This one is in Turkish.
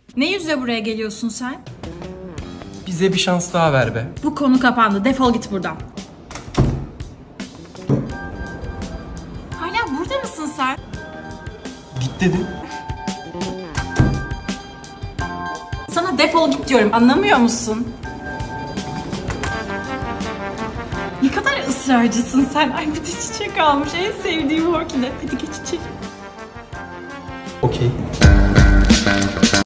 Ne yüzle buraya geliyorsun sen? Bize bir şans daha ver be. Bu konu kapandı. Defol git buradan. Hala burada mısın sen? Git dedim. Sana defol git diyorum. Anlamıyor musun? Ne kadar ısrarcısın sen. Ay bir de çiçek almış. En sevdiğim orkide. Hadi geç içeri. Okey.